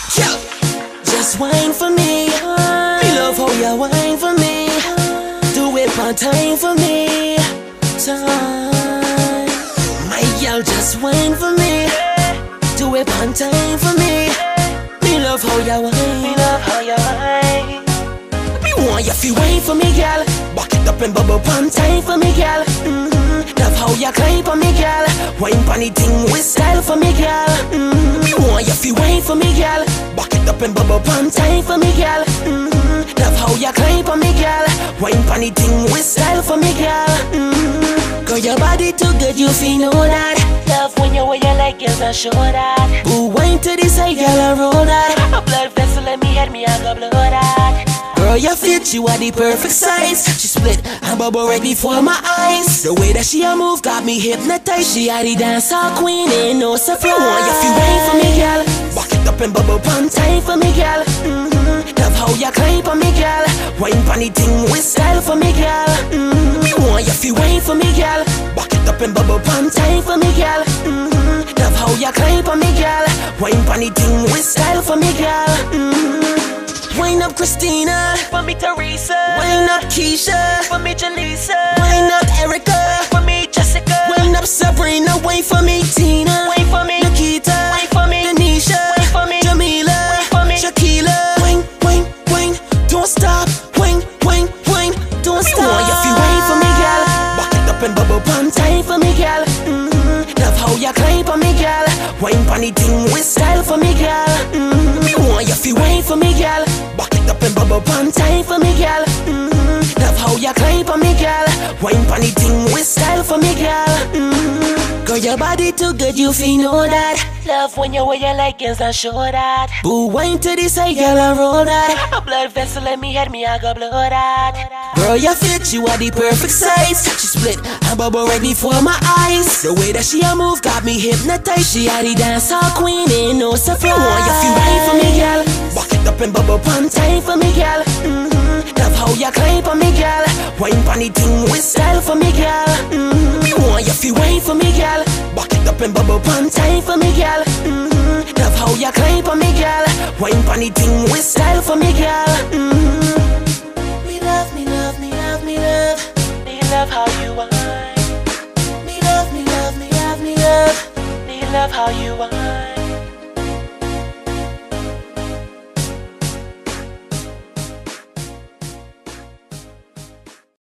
Yeah. Just wine for me. Me love how you wine for me. Do it one time for me. Time. My girl, just wine for me. Do it one time for me. Me love how you wine. Me love how you wine. Me want you feel wine for me, girl. Back it up and bubble one time for me, girl. Love how you climb for me, girl. Wine pon the thing with style for me, girl. Me want you feel wine for me, girl. Back it up and bubble one time for me, girl. Love how you climb for me, girl. Wine pon the thing with style for me, girl. Girl, your body too good, you feel know that. Love when you wear your leg, girls, I show that. Ooh, wine to the side, girl, I roll that. A blood vessel in me head, me I got blood that. Girl, you fit, you are the perfect size. She split and bubble right before my eyes. The way that she a move got me hypnotized. She a the dancehall queen, ain't no surprise. Me want you feel wine for me, girl. Back it up and bubble one time for me, girl. Love how you climb for me, girl. Wine pon the thing with style for me, girl. Me want you feel wine for me, girl. Back it up and bubble one time for me, girl. Love how you climb for me, girl. Wine pon the thing with style for me, girl. Wine up Christina, for me Teresa. Wine up Keisha, for me Jaleesa. Wine up Erica, for me Jessica. Wine up Sabrina, wine for me Tina. Wine for me Nikita, wine for me Denisha. Wine for me Jamila, wine for me Shakila. Wine, wine, wine, don't stop. Wine, wine, wine, don't stop. Me want you feel wine for me, girl. Back it up and bubble one time for me, girl. Love how you climb for me, girl. Wine pon the thing with style for me, girl. Me want you feel wine for me, girl. Back it up and bubble one time for me, girl. Love how you climb for me, girl. Wine pon the thing with style for me, girl. Girl, your body too good, you feel know that. Love when you wear your leggings and show that. Boo, wine to the side, girl, I roll that. A blood vessel in me head, me I got blood that. Girl, you fit, you are the perfect size. She split and bubble right before my eyes. The way that she a move got me hypnotized. She a the dancehall queen, ain't no surprise. Me want you feel wine for me, girl. Back it up and bubble one time for me, girl. Love how you climb for me, girl. Wine pon the thing with style for me, girl. Me want you feel wine for me, girl. Back it up and bubble one time for me, girl. Love how you climb for me, girl. Wine pon the thing with style for me, girl. Me love, me love, me love, me love. Me love how you wine. Me love, me love, me love, me love. Me love how you wine.